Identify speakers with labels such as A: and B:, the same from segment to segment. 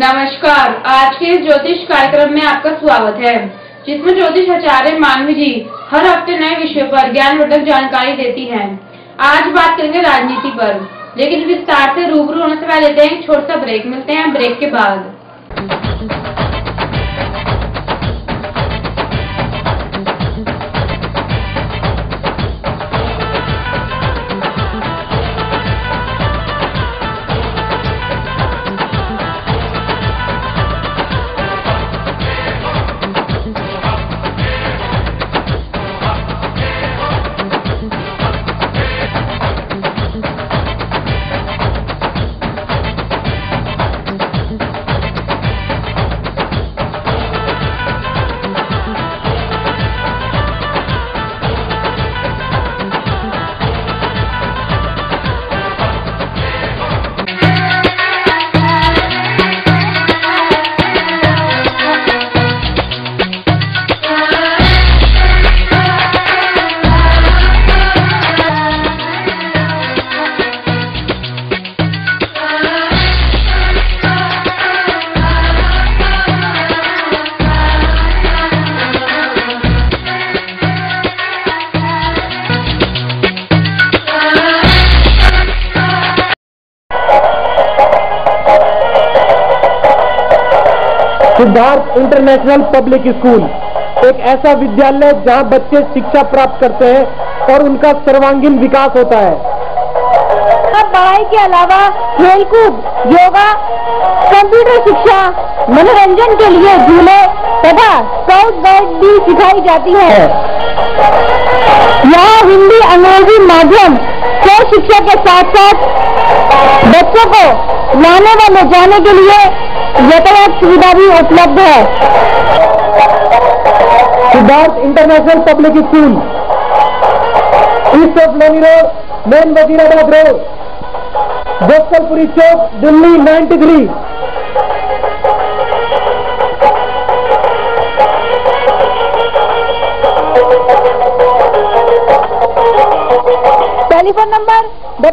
A: नमस्कार। आज के इस ज्योतिष कार्यक्रम में आपका स्वागत है, जिसमें ज्योतिष आचार्य मानवी जी हर हफ्ते नए विषय पर ज्ञानवर्धक जानकारी देती हैं। आज बात करेंगे राजनीति पर, लेकिन विस्तार से रूबरू होने से पहले लेते हैं एक छोटा सा ब्रेक। मिलते हैं ब्रेक के बाद।
B: सिद्धार्थ इंटरनेशनल पब्लिक स्कूल एक ऐसा विद्यालय जहां बच्चे शिक्षा प्राप्त करते हैं और उनका सर्वांगीण विकास होता है।
C: पढ़ाई के अलावा खेलकूद, योगा, कंप्यूटर शिक्षा, मनोरंजन के लिए झूले तथा स्काउट गाइड भी सिखाई जाती है। यहाँ हिंदी, अंग्रेजी माध्यम से शिक्षा के साथ साथ बच्चों को लाने व ले जाने के लिए यातायात सुविधा भी उपलब्ध है।
B: Siddharth international public school, east of Loni road, main Wazirabad road, Gopalpuri chowk, Delhi 93।
C: Telephone number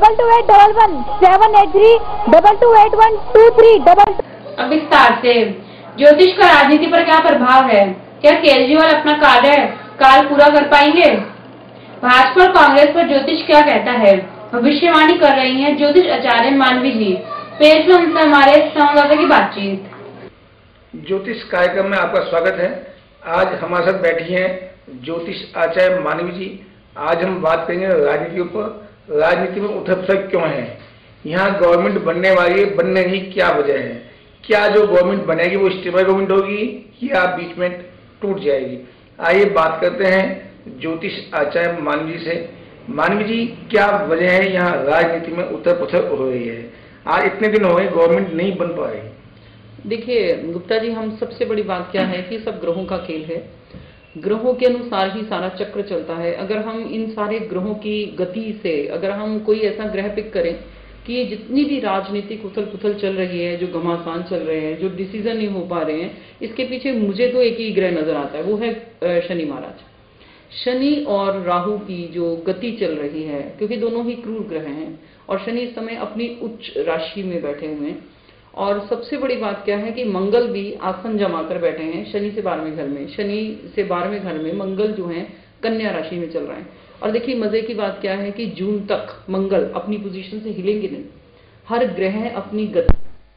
C: 22811783228123।
A: अब विस्तार से ज्योतिष का राजनीति पर क्या प्रभाव है? क्या केजरीवाल अपना कार्यकाल पूरा कर पाएंगे? भाजपा और कांग्रेस पर ज्योतिष क्या कहता है? भविष्यवाणी कर रही हैं ज्योतिष आचार्य मानवी जी। पेश में उनसे हमारे संवाददाता की बातचीत।
D: ज्योतिष कार्यक्रम में आपका स्वागत है। आज हमारे साथ बैठी हैं ज्योतिष आचार्य मानवी जी। आज हम बात करेंगे राजनीति पर। राजनीति में उथल-पुथल क्यों है? यहाँ गवर्नमेंट बनने वाली है, बनने की क्या वजह है? क्या जो गवर्नमेंट बनेगी वो स्टेबल गवर्नमेंट होगी या बीच में टूट जाएगी? आइए बात करते हैं ज्योतिष आचार्य मानवी जी से। मानवी जी, क्या वजह है यहाँ राजनीति में उथल-पुथल हो रही है? आज इतने दिन हो गए गवर्नमेंट नहीं बन पा रही।
E: देखिए गुप्ता जी, हम सबसे बड़ी बात क्या है कि सब ग्रहों का खेल है। ग्रहों के अनुसार ही सारा चक्र चलता है। अगर हम इन सारे ग्रहों की गति से अगर हम कोई ऐसा ग्रह पिक करें कि ये जितनी भी राजनीतिक उथल पुथल चल रही है, जो घमासान चल रहे हैं, जो डिसीजन नहीं हो पा रहे हैं, इसके पीछे मुझे तो एक ही ग्रह नजर आता है, वो है शनि महाराज। शनि और राहु की जो गति चल रही है, क्योंकि दोनों ही क्रूर ग्रह हैं और शनि इस समय अपनी उच्च राशि में बैठे हुए हैं। और सबसे बड़ी बात क्या है कि मंगल भी आसन जमाकर बैठे हैं शनि से 12वें घर में। शनि से 12वें घर में मंगल जो है कन्या राशि में चल रहा है। और देखिए मजे की बात क्या है कि जून तक मंगल अपनी पोजीशन से हिलेंगे नहीं। हर ग्रह अपनी गति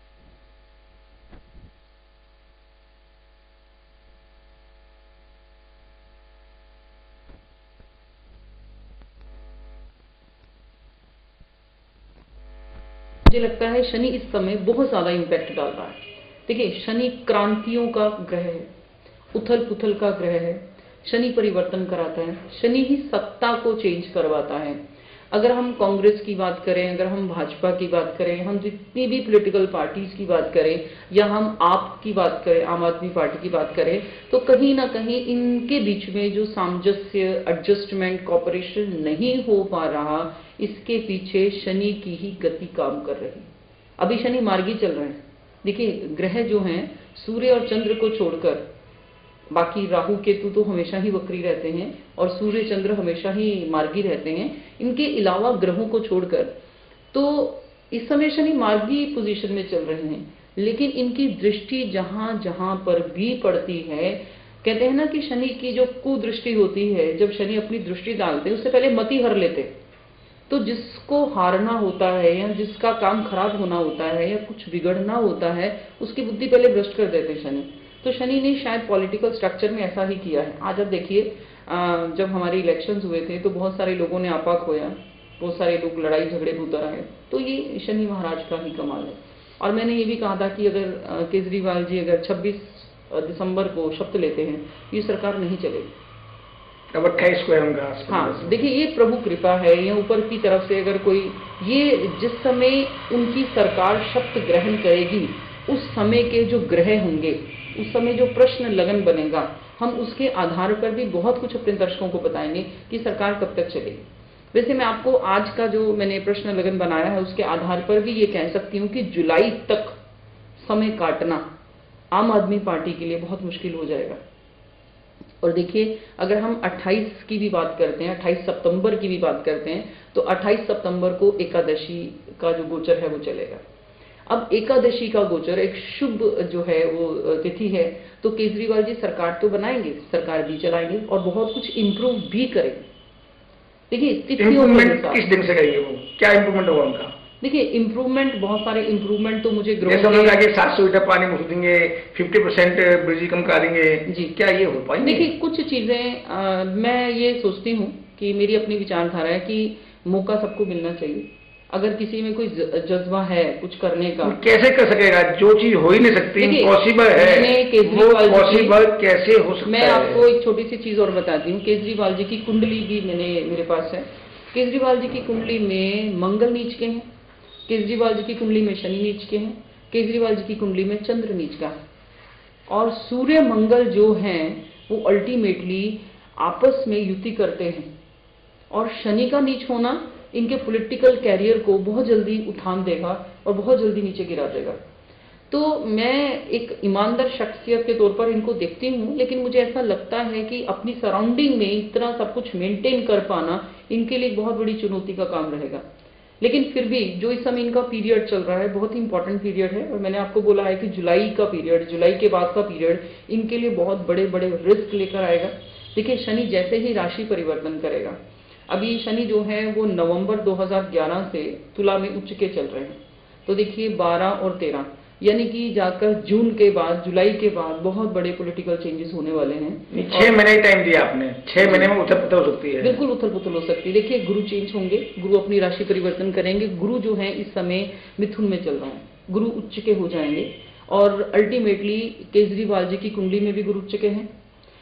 E: मुझे लगता है शनि इस समय बहुत ज्यादा इंपैक्ट डाल रहा है। देखिए शनि क्रांतियों का ग्रह है, उथल पुथल का ग्रह है। शनि परिवर्तन कराता है, शनि ही सत्ता को चेंज करवाता है। अगर हम कांग्रेस की बात करें, अगर हम भाजपा की बात करें, हम जितनी भी पॉलिटिकल पार्टीज की बात करें या हम आप की बात करें, आम आदमी पार्टी की बात करें, तो कहीं ना कहीं इनके बीच में जो सामंजस्य, एडजस्टमेंट, कॉपरेशन नहीं हो पा रहा, इसके पीछे शनि की ही गति काम कर रही। अभी शनि मार्गी चल रहे हैं। देखिए ग्रह जो हैं सूर्य और चंद्र को छोड़कर बाकी राहु केतु तो हमेशा ही वक्री रहते हैं और सूर्य चंद्र हमेशा ही मार्गी रहते हैं। इनके अलावा ग्रहों को छोड़कर तो इस समय शनि मार्गी पोजीशन में चल रहे हैं। लेकिन इनकी दृष्टि जहां जहां पर भी पड़ती है, कहते हैं ना कि शनि की जो कुदृष्टि होती है, जब शनि अपनी दृष्टि डालते हैं उससे पहले मति हर लेते। तो जिसको हारना होता है या जिसका काम खराब होना होता है या कुछ बिगड़ना होता है, उसकी बुद्धि पहले भ्रष्ट कर देते हैं शनि। तो शनि ने शायद पॉलिटिकल स्ट्रक्चर में ऐसा ही किया है। आज आप देखिए, जब हमारे इलेक्शंस हुए थे तो बहुत सारे लोगों ने आपा खोया, बहुत सारे लोग लड़ाई झगड़े में उतर आए। तो ये शनि महाराज का ही कमाल है। और मैंने ये भी कहा था कि अगर केजरीवाल जी अगर 26 दिसंबर को शपथ लेते हैं, ये सरकार नहीं चलेगी।
D: अब 28 को है उनका।
E: हाँ, देखिए ये प्रभु कृपा है, या ऊपर की तरफ से अगर कोई, ये जिस समय उनकी सरकार शपथ ग्रहण करेगी, उस समय के जो ग्रह होंगे, उस समय जो प्रश्न लगन बनेगा, हम उसके आधार पर भी बहुत कुछ अपने दर्शकों को बताएंगे कि सरकार कब तक चलेगी। वैसे मैं आपको आज का जो मैंने प्रश्न लगन बनाया है उसके आधार पर भी ये कह सकती हूँ कि जुलाई तक समय काटना आम आदमी पार्टी के लिए बहुत मुश्किल हो जाएगा। और देखिए, अगर हम 28 की भी बात करते हैं, 28 सितंबर की भी बात करते हैं, तो 28 सितंबर को एकादशी का जो गोचर है वो चलेगा। अब एकादशी का गोचर एक शुभ जो है वो तिथि है, तो केजरीवाल जी सरकार तो बनाएंगे, सरकार भी चलाएंगे और बहुत कुछ इंप्रूव भी करेंगे। देखिए, तिथियों
D: में किस दिन से करेंगे वो, क्या इंप्रूवमेंट होगा उनका?
E: देखिए, इंप्रूवमेंट, बहुत सारे इंप्रूवमेंट तो मुझे ग्रो
D: 700 लीटर पानी मुफ्त देंगे, 50% बिजली कम करेंगे जी, क्या ये हो पाएंगे?
E: देखिए, कुछ चीजें मैं ये सोचती हूँ कि मेरी अपनी विचारधारा है कि मौका सबको मिलना चाहिए। अगर किसी में कोई जज्बा है कुछ करने का,
D: कैसे कर सकेगा? जो चीज हो ही नहीं सकती, पॉसिबल है, वो पॉसिबल कैसे हो सकता है?
E: मैं आपको एक छोटी सी चीज और बताती हूँ। केजरीवाल जी की कुंडली भी मेरे पास है। केजरीवाल जी की कुंडली में मंगल नीच के हैं, केजरीवाल जी की कुंडली में शनि नीच के हैं, केजरीवाल जी की कुंडली में चंद्र नीच का है। और सूर्य मंगल जो हैं वो अल्टीमेटली आपस में युति करते हैं, और शनि का नीच होना इनके पॉलिटिकल कैरियर को बहुत जल्दी उठान देगा और बहुत जल्दी नीचे गिरा देगा। तो मैं एक ईमानदार शख्सियत के तौर पर इनको देखती हूँ, लेकिन मुझे ऐसा लगता है कि अपनी सराउंडिंग में इतना सब कुछ मेंटेन कर पाना इनके लिए एक बहुत बड़ी चुनौती का काम रहेगा। लेकिन फिर भी जो इस समय इनका पीरियड चल रहा है बहुत ही इंपॉर्टेंट पीरियड है, और मैंने आपको बोला है कि जुलाई का पीरियड, जुलाई के बाद का पीरियड इनके लिए बहुत बड़े बड़े रिस्क लेकर आएगा। देखिए, शनि जैसे ही राशि परिवर्तन करेगा, अभी शनि जो है वो नवंबर 2011 से तुला में उच्च के चल रहे हैं, तो देखिए 12 और 13 यानी कि जाकर जून के बाद, जुलाई के बाद बहुत बड़े पॉलिटिकल चेंजेस होने वाले हैं।
D: 6 महीने टाइम दिया आपने, 6 महीने में उथल पुथल हो सकती है।
E: बिल्कुल उथल पुथल हो सकती है। देखिए, गुरु चेंज होंगे, गुरु अपनी राशि परिवर्तन करेंगे। गुरु जो है इस समय मिथुन में चल रहा है, गुरु उच्च के हो जाएंगे, और अल्टीमेटली केजरीवाल जी की कुंडली में भी गुरु उच्च के हैं।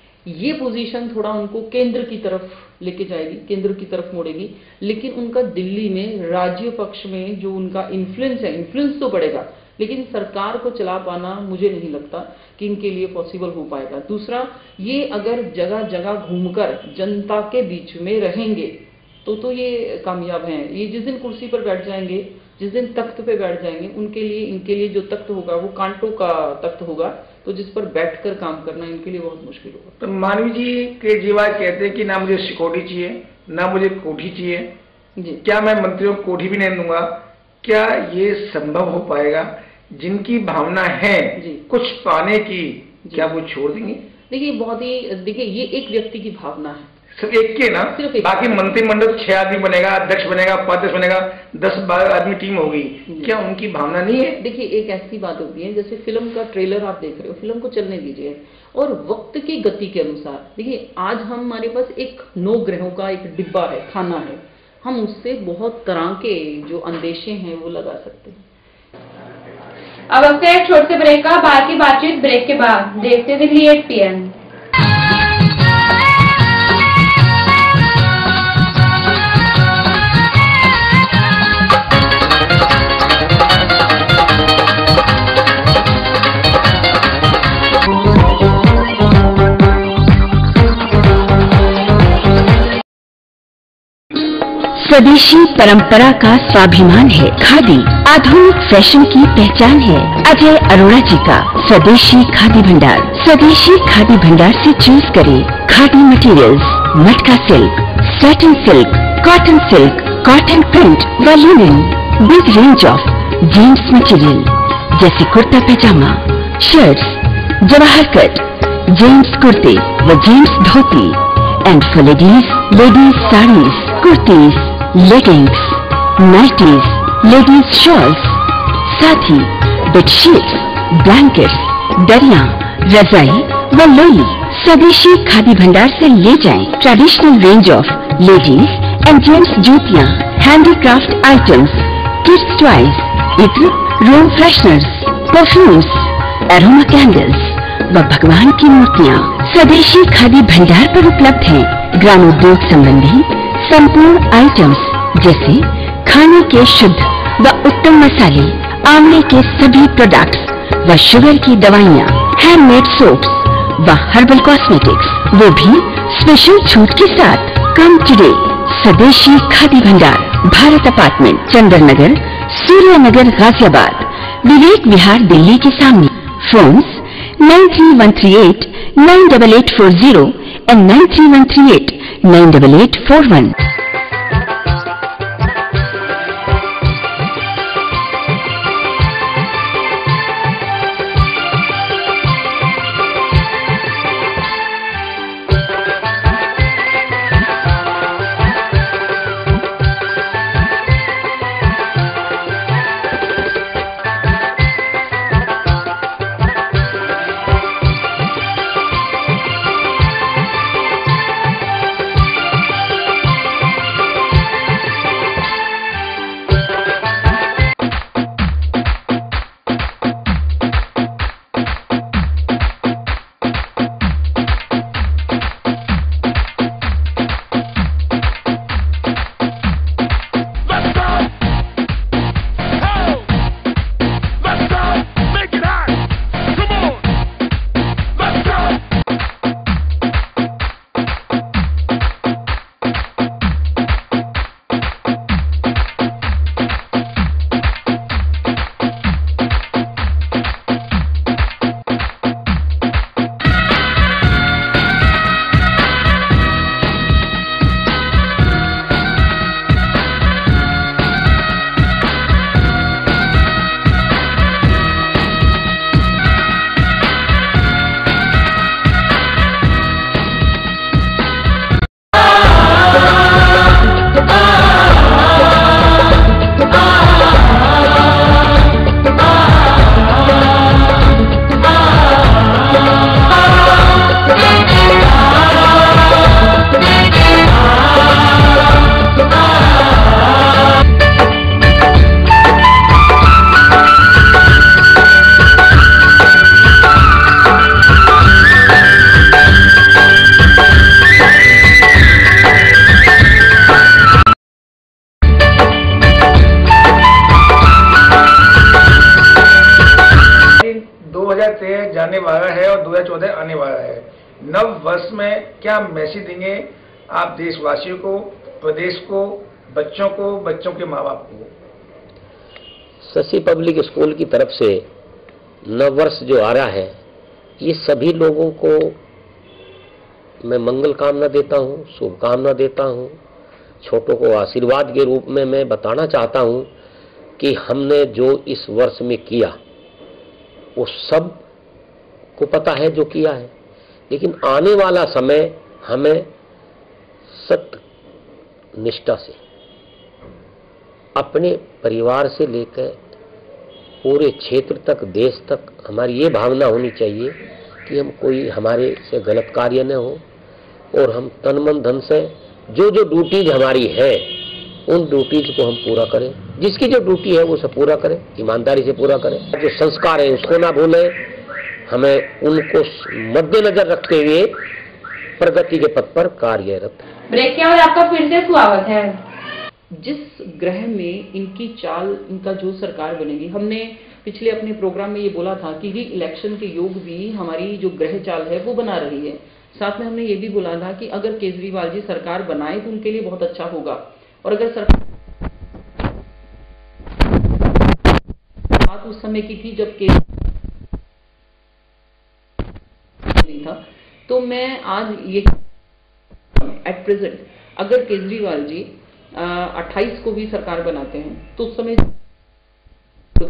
E: ये पोजीशन थोड़ा उनको केंद्र की तरफ लेके जाएगी, केंद्र की तरफ मोड़ेगी, लेकिन उनका दिल्ली में राज्य पक्ष में जो उनका इन्फ्लुएंस है, इन्फ्लुएंस तो बढ़ेगा, लेकिन सरकार को चला पाना मुझे नहीं लगता कि इनके लिए पॉसिबल हो पाएगा। दूसरा, ये अगर जगह जगह घूमकर जनता के बीच में रहेंगे तो ये कामयाब हैं। ये जिस दिन कुर्सी पर बैठ जाएंगे, जिस दिन तख्त पे बैठ जाएंगे, इनके लिए जो तख्त होगा वो कांटों का तख्त होगा, तो जिस पर बैठकर काम करना इनके लिए बहुत मुश्किल होगा।
D: तो मानवी जी केजरीवाल कहते हैं कि ना मुझे सिक्योरिटी चाहिए, ना मुझे कोठी चाहिए जी, क्या मैं मंत्रियों को कोठी भी नहीं दूंगा? क्या ये संभव हो पाएगा? जिनकी भावना है कुछ पाने की, क्या वो छोड़ देंगे?
E: देखिए ये एक व्यक्ति की भावना है,
D: सिर्फ एक की ना, सिर्फ एक। बाकी मंत्रिमंडल 6 आदमी बनेगा, अध्यक्ष बनेगा, उपाध्यक्ष बनेगा, 10-12 आदमी टीम होगी, क्या उनकी भावना नहीं है?
E: देखिए, एक ऐसी बात होती है, जैसे फिल्म का ट्रेलर आप देख रहे हो, फिल्म को चलने दीजिए और वक्त की गति के अनुसार। देखिए, आज हमारे पास एक 9 ग्रहों का एक डिब्बा है, खाना है, हम उससे बहुत तरह के जो अंदेशे हैं वो लगा सकते हैं।
A: अब वक्त है एक छोटे ब्रेक का, बाकी बातचीत ब्रेक के बाद। देखते दिल्ली 8 PM।
C: स्वदेशी परंपरा का स्वाभिमान है। खादी आधुनिक फैशन की पहचान है। अजय अरोड़ा जी का स्वदेशी खादी भंडार। स्वदेशी खादी भंडार से चूज करें khadi materials, matka silk, satin silk, cotton print व linen. Big range of gents material, जैसे kurta pyjama, shirts, Jawahar cut, gents कुर्ते व gents dhoti, and for ladies saris, kurtis, leggings, nighties, ladies shawls, साथ ही बेडशीट्स, ब्लैंकेट्स, दरिया, रजाई व लोई स्वदेशी खादी भंडार से ले जाएं। Traditional range of ladies and gents जूतियां, हैंडीक्राफ्ट आइटम्स, किड्स टॉयज, इत्र, room fresheners, perfumes, aroma candles व भगवान की मूर्तियां स्वदेशी खादी भंडार पर उपलब्ध हैं। ग्रामोद्योग संबंधी संपूर्ण आइटम्स जैसे खाने के शुद्ध व उत्तम मसाले, आंवले के सभी प्रोडक्ट्स व शुगर की दवाइयाँ, हैंडमेड सोप्स व हर्बल कॉस्मेटिक्स, वो भी स्पेशल छूट के साथ। कम टुडे, स्वदेशी खादी भंडार, भारत अपार्टमेंट, चंदन नगर, सूर्य नगर, गाजियाबाद, विवेक विहार, दिल्ली के सामने। Phones 93138 98840 and 93138 98841।
D: जाने वाला है और 2014 आने वाला है। नव वर्ष में क्या मैसेज देंगे आप देशवासियों को, प्रदेश को, बच्चों के माँ बाप को?
F: शशि पब्लिक स्कूल की तरफ से नव वर्ष जो आ रहा है, ये सभी लोगों को मैं मंगल कामना देता हूँ, शुभकामना देता हूँ। छोटों को आशीर्वाद के रूप में मैं बताना चाहता हूँ कि हमने जो इस वर्ष में किया वो सब को पता है जो किया है, लेकिन आने वाला समय हमें सत्य निष्ठा से अपने परिवार से लेकर पूरे क्षेत्र तक, देश तक हमारी ये भावना होनी चाहिए कि हम कोई हमारे से गलत कार्य न हो और हम तन मन धन से जो जो ड्यूटीज हमारी है उन ड्यूटीज को हम पूरा करें। जिसकी जो ड्यूटी है वो सब पूरा करें, ईमानदारी से पूरा करें। जो संस्कार है उसको ना भूलें, हमें उनको मद्देनजर रखते हुए प्रगति के पथ पर कार्यरत।
A: ब्रेक के बाद आपका फिर से स्वागत है।
E: जिस ग्रह में इनकी चाल, इनका जो सरकार बनेगी, हमने पिछले अपने प्रोग्राम में ये बोला था कि री इलेक्शन के योग भी हमारी जो ग्रह चाल है वो बना रही है। साथ में हमने ये भी बोला था कि अगर केजरीवाल जी सरकार बनाए तो उनके लिए बहुत अच्छा होगा, और अगर सरकार बात उस समय की थी जब नहीं था, तो मैं आज ये एट प्रेजेंट अगर केजरीवाल जी 28 को भी सरकार बनाते हैं तो उस समय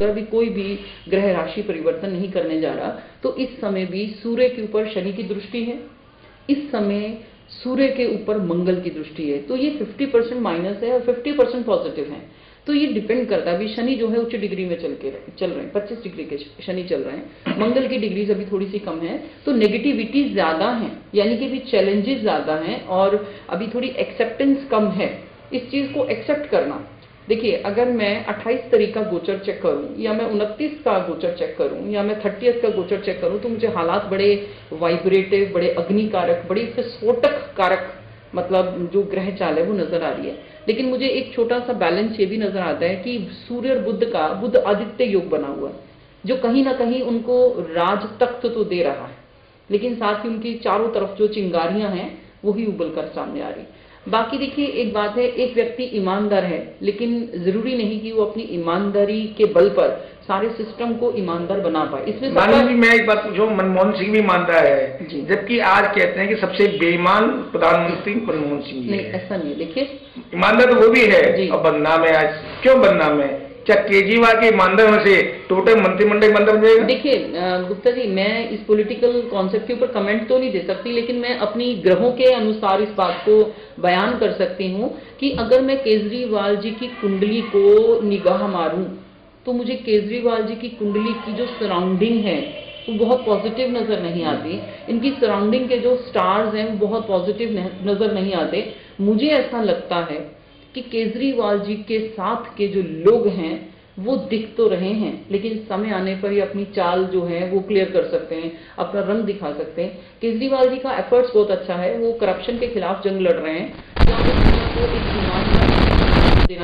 E: छोड़कर अभी कोई भी ग्रह राशि परिवर्तन नहीं करने जा रहा, तो इस समय भी सूर्य के ऊपर शनि की दृष्टि है, इस समय सूर्य के ऊपर मंगल की दृष्टि है, तो ये 50% माइनस है और 50% पॉजिटिव है। तो ये डिपेंड करता है, अभी शनि जो है उच्च डिग्री में चल रहे हैं, 25 डिग्री के शनि चल रहे हैं, मंगल की डिग्रीज अभी थोड़ी सी कम है, तो नेगेटिविटी ज्यादा है, यानी कि अभी चैलेंजेस ज्यादा हैं और अभी थोड़ी एक्सेप्टेंस कम है। इस चीज को एक्सेप्ट करना, देखिए अगर मैं 28 तारीख का गोचर चेक करूं या मैं 29 का गोचर चेक करूं या मैं 30 का गोचर चेक करूं, तो मुझे हालात बड़े वाइब्रेटिव, बड़े अग्निकारक, बड़ी विस्फोटक कारक मतलब जो ग्रह चाल है वो नजर आ रही है। लेकिन मुझे एक छोटा सा बैलेंस ये भी नजर आता है कि सूर्य और बुध का बुध आदित्य योग बना हुआ है, जो कहीं ना कहीं उनको राज तख्त तो दे रहा है, लेकिन साथ ही उनकी चारों तरफ जो चिंगारियां हैं वही उबल कर सामने आ रही। बाकी देखिए एक बात है, एक व्यक्ति ईमानदार है, लेकिन जरूरी नहीं कि वो अपनी ईमानदारी के बल पर सारे सिस्टम को ईमानदार बना पाए। इसमें
D: मैं एक बात पूछूं, मनमोहन सिंह भी ईमानदार है, जबकि आज कहते हैं कि सबसे बेईमान प्रधानमंत्री मनमोहन सिंह
E: नहीं, ऐसा नहीं। देखिए
D: ईमानदार तो वो भी है और बदनाम है। आज क्यों बदनाम है? क्या केजरीवाल के ईमानदार होने से टोटल मंत्रिमंडल ईमानदार बन जाएगा?
E: देखिए गुप्ता जी, मैं इस पॉलिटिकल कॉन्सेप्ट के ऊपर कमेंट तो नहीं दे सकती, लेकिन मैं अपनी ग्रहों के अनुसार इस बात को बयान कर सकती हूँ कि अगर मैं केजरीवाल जी की कुंडली को निगाह मारूं तो मुझे केजरीवाल जी की कुंडली की जो सराउंडिंग है वो बहुत पॉजिटिव नजर नहीं आती। इनकी सराउंडिंग के जो स्टार्स हैं वो बहुत पॉजिटिव नजर नहीं आते। मुझे ऐसा लगता है कि केजरीवाल जी के साथ के जो लोग हैं वो दिख तो रहे हैं, लेकिन समय आने पर ये अपनी चाल जो है वो क्लियर कर सकते हैं, अपना रंग दिखा सकते हैं। केजरीवाल जी का एफर्ट्स बहुत अच्छा है, वो करप्शन के खिलाफ जंग लड़ रहे हैं, देना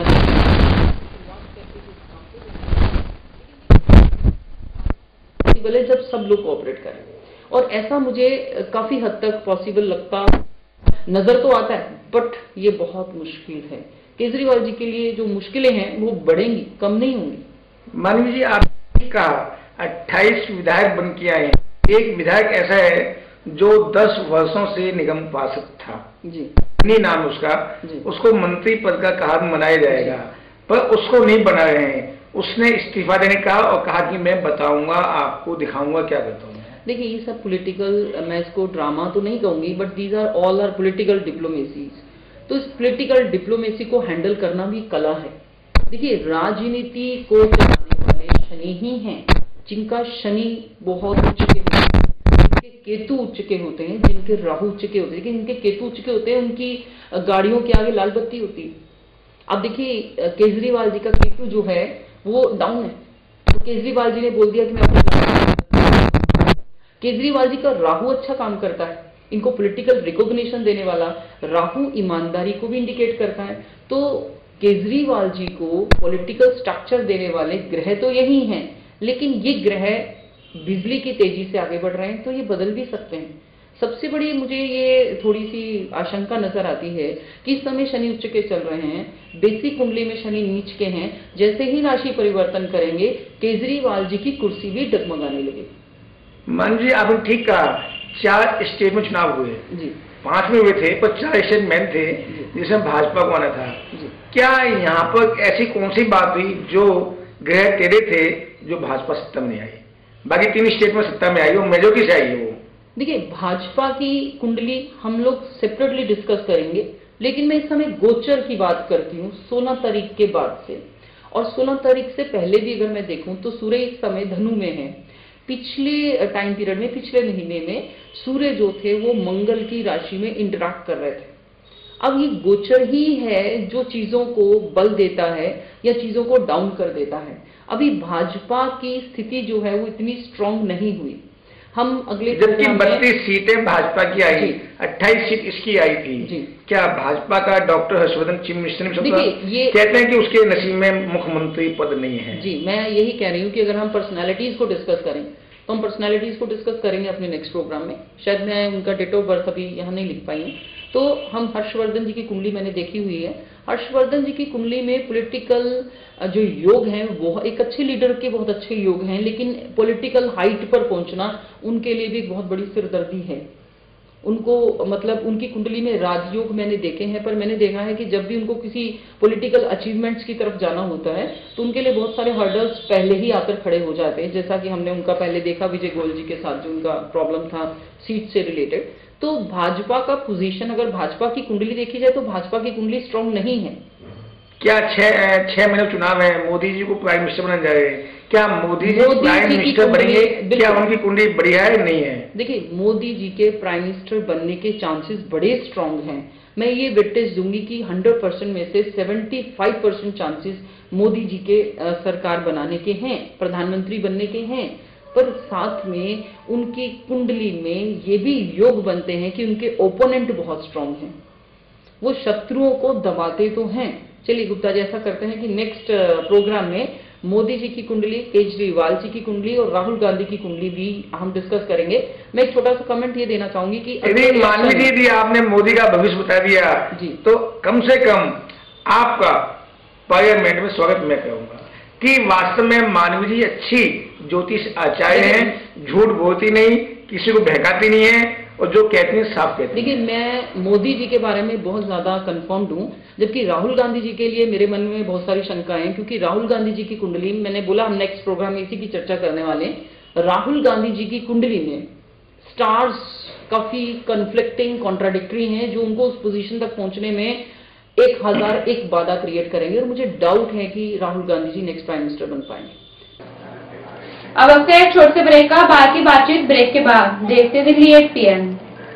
E: चाहिए जब सब लोग कोऑपरेट करें, और ऐसा मुझे काफी हद तक पॉसिबल लगता नजर तो आता है, बट ये बहुत मुश्किल है। केजरीवाल जी के लिए जो मुश्किलें हैं वो बढ़ेंगी, कम नहीं होंगी।
D: मानवी जी, आपने कहा 28 विधायक बन के आए हैं, एक विधायक ऐसा है जो 10 वर्षों से निगम पार्षद था
E: जी,
D: नहीं नाम उसका, उसको मंत्री पद का कहा बनाया जाएगा, पर उसको नहीं बना रहे हैं। उसने इस्तीफा देने कहा और कहा कि मैं बताऊंगा, आपको दिखाऊंगा क्या करता हूँ।
E: देखिए ये सब पॉलिटिकल, मैं इसको ड्रामा तो नहीं कहूंगी, but these are all are political diplomacies. तो इस पॉलिटिकल डिप्लोमेसी को हैंडल करना भी कला है। देखिए राजनीति को चलाने वाले शनि ही हैं, जिनका शनि बहुत उच्च के होते हैं, जिनके केतु उच्च के होते हैं, जिनके राहु उच्च के होते हैं। लेकिन इनके केतु उच्च के होते हैं, उनकी गाड़ियों के आगे लाल बत्ती होती है। अब देखिए केजरीवाल जी का केतु जो है वो डाउन है, तो केजरीवाल जी ने बोल दिया कि मैं अपने, केजरीवाल जी का राहु अच्छा काम करता है, इनको पॉलिटिकल रिकॉग्निशन देने वाला राहु ईमानदारी को भी इंडिकेट करता है। तो केजरीवाल जी को पॉलिटिकल स्ट्रक्चर देने वाले ग्रह तो यही हैं, लेकिन ये ग्रह बिजली की तेजी से आगे बढ़ रहे हैं, तो ये बदल भी सकते हैं। सबसे बड़ी मुझे ये थोड़ी सी आशंका नजर आती है कि इस समय शनि उच्च के चल रहे हैं, बेसिक कुंडली में शनि नीच के हैं, जैसे ही राशि परिवर्तन करेंगे केजरीवाल जी की कुर्सी भी डगमगाने लगेगी।
D: मान जी आपने ठीक कहा, 4 स्टेट में चुनाव हुए
E: जी,
D: 5 में हुए थे, पर 4 स्टेट मैन थे जिसमें भाजपा को आना था। क्या यहाँ पर ऐसी कौन सी बात हुई जो ग्रह टेढ़े थे जो भाजपा सत्ता में नहीं आई, बाकी 3 स्टेट में सत्ता में आई, वो मेजोरिटी से आई है वो?
E: देखिए भाजपा की कुंडली हम लोग सेपरेटली डिस्कस करेंगे, लेकिन मैं इस समय गोचर की बात करती हूँ 16 तारीख के बाद से, और 16 तारीख से पहले भी अगर मैं देखूं तो सूर्य इस समय धनु में है। पिछले टाइम पीरियड में, पिछले महीने में सूर्य जो थे वो मंगल की राशि में इंटरैक्ट कर रहे थे। अब ये गोचर ही है जो चीजों को बल देता है या चीजों को डाउन कर देता है। अभी भाजपा की स्थिति जो है वो इतनी स्ट्रांग नहीं हुई। हम अगले,
D: जबकि 32 सीटें भाजपा की आई, 28 सीट इसकी आई थी। क्या भाजपा का डॉक्टर हर्षवर्धन चीफ मिनिस्टर ने कहते हैं कि उसके नसीब में मुख्यमंत्री पद नहीं है?
E: जी, मैं यही कह रही हूँ कि अगर हम पर्सनालिटीज को डिस्कस करें तो हम पर्सनालिटीज को डिस्कस करेंगे अपने नेक्स्ट प्रोग्राम में। शायद मैं उनका डेट ऑफ बर्थ अभी यहाँ नहीं लिख पाई हूँ। तो हम हर्षवर्धन जी की कुंडली मैंने देखी हुई है। हर्षवर्धन जी की कुंडली में पॉलिटिकल जो योग हैं वो एक अच्छे लीडर के बहुत अच्छे योग हैं, लेकिन पॉलिटिकल हाइट पर पहुंचना उनके लिए भी एक बहुत बड़ी सिरदर्दी है। उनको मतलब उनकी कुंडली में राजयोग मैंने देखे हैं, पर मैंने देखा है कि जब भी उनको किसी पॉलिटिकल अचीवमेंट्स की तरफ जाना होता है तो उनके लिए बहुत सारे हर्डल्स पहले ही आकर खड़े हो जाते हैं, जैसा कि हमने उनका पहले देखा विजय गोयल जी के साथ जो उनका प्रॉब्लम था सीट से रिलेटेड। तो भाजपा का पोजीशन, अगर भाजपा की कुंडली देखी जाए तो भाजपा की कुंडली स्ट्रांग नहीं है।
D: क्या 6 महीने चुनाव है, मोदी जी को प्राइम मिनिस्टर बनाने जा रहे हैं, क्या मोदी जी प्राइम मिनिस्टर बनेंगे? क्या उनकी कुंडली बढ़िया है नहीं है?
E: देखिए, मोदी जी के प्राइम मिनिस्टर बनने के चांसेस बड़े स्ट्रांग हैं। मैं ये विटनेस दूंगी कि 100% में से 75% चांसेस मोदी जी के सरकार बनाने के हैं, प्रधानमंत्री बनने के हैं। पर साथ में उनकी कुंडली में ये भी योग बनते हैं कि उनके ओपोनेंट बहुत स्ट्रांग हैं, वो शत्रुओं को दबाते तो हैं। चलिए गुप्ता जी, ऐसा करते हैं कि नेक्स्ट प्रोग्राम में मोदी जी की कुंडली, केजरीवाल जी की कुंडली और राहुल गांधी की कुंडली भी हम डिस्कस करेंगे। मैं एक छोटा सा कमेंट ये देना चाहूंगी कि
D: मानवी जी, आपने मोदी का भविष्य बता दिया जी, तो कम से कम आपका पार्लियामेंट में स्वागत मैं करूंगा कि वास्तव में मानवी जी अच्छी ज्योतिष आचार्य हैं, झूठ बोलती नहीं, किसी को बहकाती नहीं है और जो कहती है साफ कहती है।
E: देखिए, मैं मोदी जी के बारे में बहुत ज्यादा कंफर्म्ड हूं, जबकि राहुल गांधी जी के लिए मेरे मन में बहुत सारी शंकाएं हैं, क्योंकि राहुल गांधी जी की कुंडली, मैंने बोला हम नेक्स्ट प्रोग्राम में इसी की चर्चा करने वाले हैं। राहुल गांधी जी की कुंडली में स्टार्स काफी कन्फ्लिक्टिंग, कॉन्ट्राडिक्टरी हैं, जो उनको उस पोजीशन तक पहुंचने में 1001 बाधा क्रिएट करेंगे, और मुझे डाउट है कि Rahul Gandhi ji next prime minister बन पाएंगे।
A: अब वक्त है एक छोटे ब्रेक का, बाकी बातचीत ब्रेक के बाद। देखते Delhi 8 PM।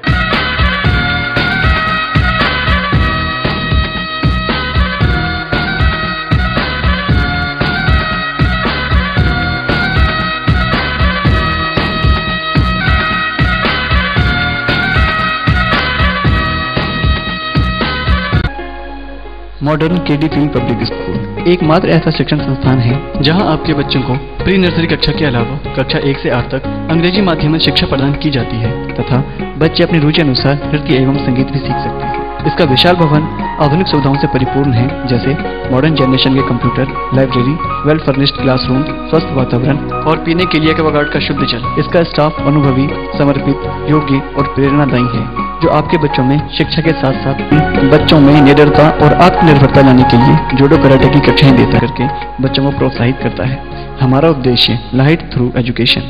G: Modern KD film public school एकमात्र ऐसा शिक्षण संस्थान है जहां आपके बच्चों को प्री नर्सरी कक्षा के अलावा कक्षा 1 से 8 तक अंग्रेजी माध्यम में शिक्षा प्रदान की जाती है तथा बच्चे अपनी रुचि अनुसार नृत्य एवं संगीत भी सीख सकते हैं। इसका विशाल भवन आधुनिक सुविधाओं से परिपूर्ण है, जैसे मॉडर्न जनरेशन के computer, library, well furnished classroom, स्वस्थ वातावरण और पीने के लिए एक्वागार्ड का शुद्ध जल। इसका स्टाफ अनुभवी, समर्पित, योग्य और प्रेरणादायी है, जो आपके बच्चों में शिक्षा के साथ साथ बच्चों में निडरता और आत्मनिर्भरता लाने के लिए जूडो कराटे की कक्षाएं देता करके बच्चों को प्रोत्साहित करता है। हमारा उद्देश्य लाइट थ्रू एजुकेशन।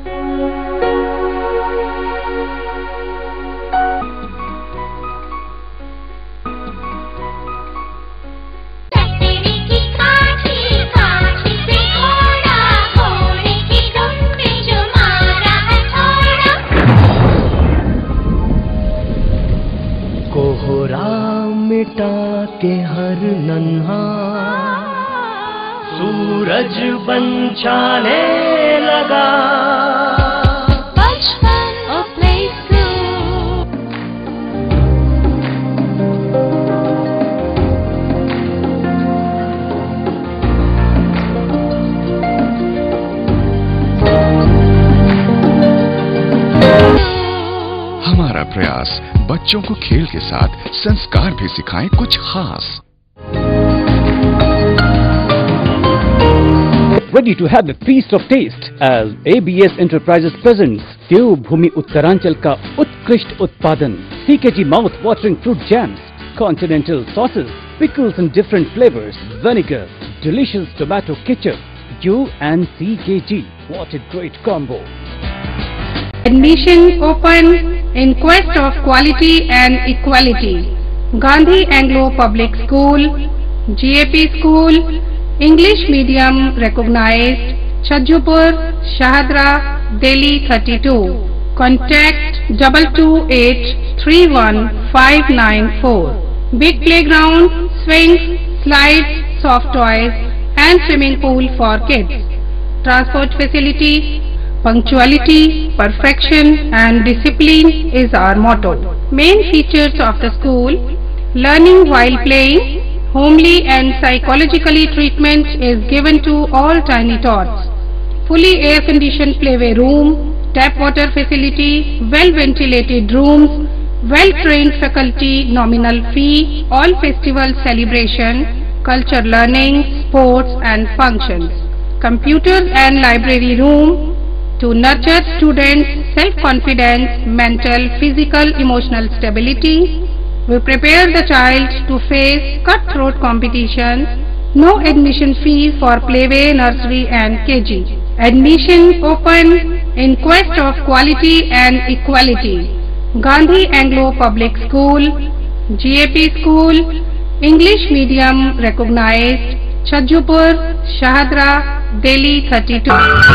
B: के हर नन्हा सूरज बन छाने लगा।
H: हमारा प्रयास बच्चों को खेल के साथ संस्कार भी सिखाएं कुछ खास।
I: Ready to have a feast of taste as ABS Enterprises presents देवभूमि उत्तरांचल का उत्कृष्ट उत्पादन CKG mouth watering fruit jams, continental sauces, pickles in different flavors, vinegar, delicious tomato ketchup. You and CKG, what a great combo!
J: Admission open in quest of quality and equality. Gandhi Anglo Public School, GAP School, English Medium recognized, Chhajjupur, Shahadra, Delhi 32. Contact 22831 Big playground, swings, slides, soft toys and swimming pool for kids. Transport facility, punctuality, perfection and discipline is our motto. Main features of the school: learning while playing, homely and psychologically treatment is given to all tiny tots. Fully air-conditioned playway room, tap water facility, well-ventilated rooms, well-trained faculty, nominal fee, all festival celebration, culture learning, sports and functions. Computers and library room to nurture students' self-confidence, mental, physical, emotional stability. We prepare the child to face cutthroat competitions. No admission fee for playway, nursery and KG. Admission open in quest of quality and equality. Gandhi Anglo Public School, GAP School, English Medium recognized, Chhajjupur, Shahadra, Delhi 32.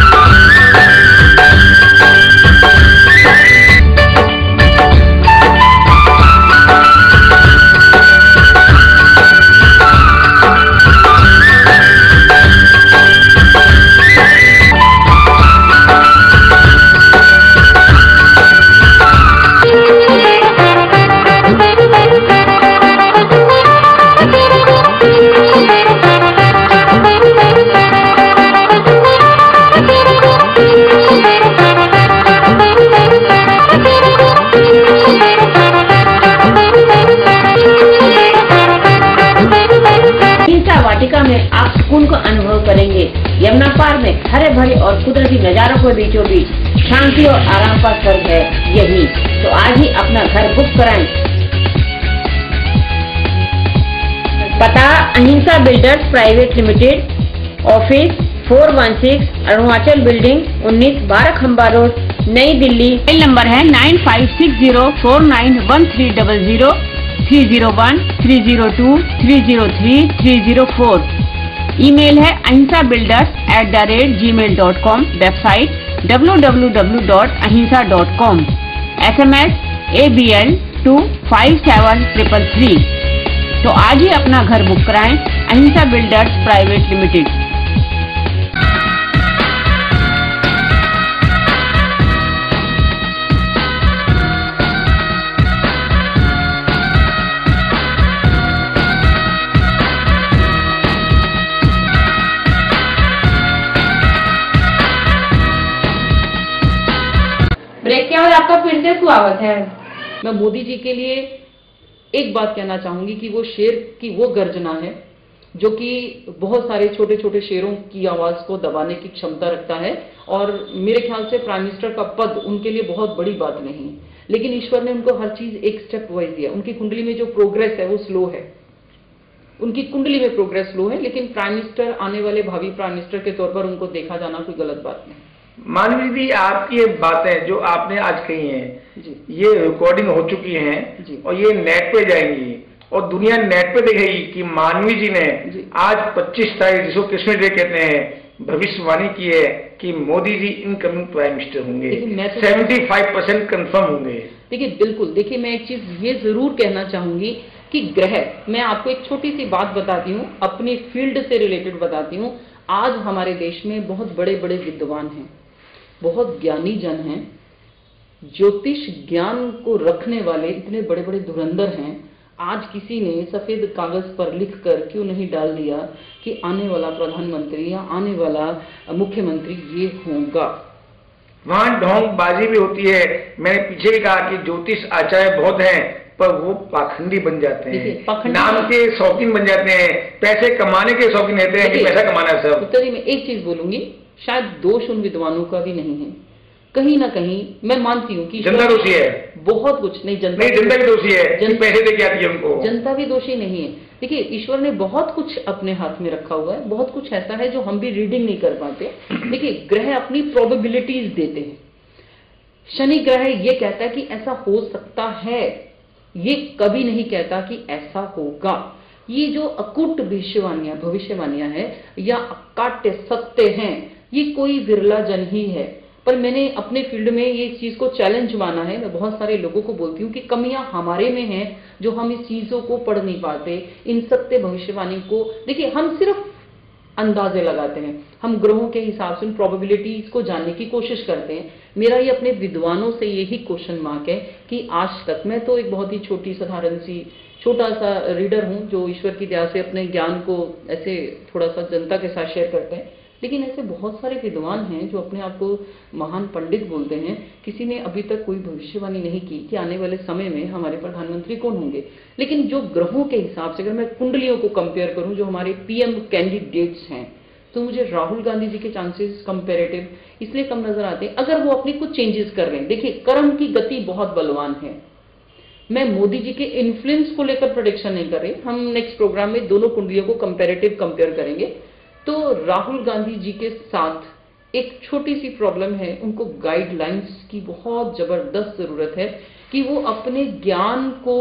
C: वाटिका में आप सुकून को अनुभव करेंगे। यमुना पार में हरे भरे और कुदरती नजारों के बीचों बीच शांति और आराम का स्वर्ग है यही। तो आज ही अपना घर बुक कराएं। पता Ahinsa builders private limited, office 416 Arunachal building 19 12 खंबा रोड, नई दिल्ली। मोबाइल नंबर है 9560491300, 301 302 303 304। ईमेल है ahinsabuilders@gmail.com। Website www.ahimsa.com। SMS ABL 257333। तो आज ही अपना घर बुक कराएं। अहिंसा बिल्डर्स प्राइवेट लिमिटेड।
A: ब्रेक के बाद आपका फिर से स्वागत है।
E: मैं मोदी जी के लिए एक बात कहना चाहूंगी कि वो शेर की वो गर्जना है जो कि बहुत सारे छोटे छोटे शेरों की आवाज को दबाने की क्षमता रखता है, और मेरे ख्याल से प्राइम मिनिस्टर का पद उनके लिए बहुत बड़ी बात नहीं, लेकिन ईश्वर ने उनको हर चीज एक स्टेप वाइज दिया। उनकी कुंडली में जो प्रोग्रेस है वो स्लो है, उनकी कुंडली में प्रोग्रेस स्लो है, लेकिन प्राइम मिनिस्टर आने वाले भावी प्राइम मिनिस्टर के तौर पर उनको देखा जाना कोई गलत बात नहीं।
D: मानवी जी, आपकी ये बातें जो आपने आज कही हैं ये रिकॉर्डिंग हो चुकी हैं और ये नेट पे जाएंगी और दुनिया नेट पे देखेगी कि मानवी जी ने आज 25 तारीख जिसको कृष्ण डे कहते हैं भविष्यवाणी की है कि Modi ji incoming prime minister होंगे, 75% कंफर्म होंगे।
E: देखिए बिल्कुल, देखिए मैं एक चीज ये जरूर कहना चाहूंगी कि ग्रह, मैं आपको एक छोटी सी बात बताती हूँ, अपनी फील्ड से रिलेटेड बताती हूँ। आज हमारे देश में बहुत बड़े बड़े विद्वान हैं, बहुत ज्ञानी जन हैं, ज्योतिष ज्ञान को रखने वाले इतने बड़े बड़े धुरंधर हैं। आज किसी ने सफेद कागज पर लिखकर क्यों नहीं डाल दिया कि आने वाला प्रधानमंत्री या आने वाला मुख्यमंत्री ये होगा।
D: वहां ढोंगबाजी भी होती है। मैंने पीछे ही कहा कि ज्योतिष आचार्य बहुत हैं पर वो पाखंडी बन जाते हैं, नाम के शौकीन बन जाते हैं, पैसे कमाने के शौकीन रहते हैं कि पैसा कमाना है सब।
E: उत्तरी में एक चीज बोलूंगी, शायद दोष उन विद्वानों का भी नहीं है, कहीं ना कहीं मैं मानती हूँ कि
D: जनता दोषी है।
E: बहुत कुछ नहीं, जनता
D: भी दोषी है, पैसे देके आती है उनको।
E: जनता भी दोषी नहीं है। देखिए ईश्वर ने बहुत कुछ अपने हाथ में रखा हुआ है, बहुत कुछ ऐसा है जो हम भी रीडिंग नहीं कर पाते। देखिए ग्रह अपनी प्रोबेबिलिटीज देते हैं। शनि ग्रह ये कहता है कि ऐसा हो सकता है, ये कभी नहीं कहता कि ऐसा होगा। ये जो अकूट भविष्यवाणियां हैं या अकाट्य सत्य हैं, ये कोई विरला जन ही है। पर मैंने अपने फील्ड में ये चीज को चैलेंज माना है। मैं बहुत सारे लोगों को बोलती हूँ कि कमियां हमारे में हैं जो हम इस चीजों को पढ़ नहीं पाते, इन सत्य भविष्यवाणी को। देखिए हम सिर्फ अंदाजे लगाते हैं, हम ग्रहों के हिसाब से प्रोबेबिलिटीज को जानने की कोशिश करते हैं। मेरा ये अपने विद्वानों से यही क्वेश्चन मार्क है कि आज तक मैं तो एक बहुत ही छोटा सा रीडर हूं जो ईश्वर की दया से अपने ज्ञान को ऐसे थोड़ा सा जनता के साथ शेयर करते हैं, लेकिन ऐसे बहुत सारे विद्वान हैं जो अपने आप को महान पंडित बोलते हैं। किसी ने अभी तक कोई भविष्यवाणी नहीं की कि आने वाले समय में हमारे प्रधानमंत्री कौन होंगे। लेकिन जो ग्रहों के हिसाब से अगर मैं कुंडलियों को कंपेयर करूं, जो हमारे पीएम कैंडिडेट्स हैं, तो मुझे राहुल गांधी जी के चांसेस कंपैरेटिव इसलिए कम नजर आते हैं अगर वो अपने कुछ चेंजेस कर रहे हैं। देखिए, कर्म की गति बहुत बलवान है। मैं मोदी जी के इन्फ्लुएंस को लेकर प्रेडिक्शन नहीं कर रही, हम नेक्स्ट प्रोग्राम में दोनों कुंडलियों को कंपैरेटिव कंपेयर करेंगे। तो राहुल गांधी जी के साथ एक छोटी सी प्रॉब्लम है, उनको गाइडलाइंस की बहुत जबरदस्त जरूरत है कि वो अपने ज्ञान को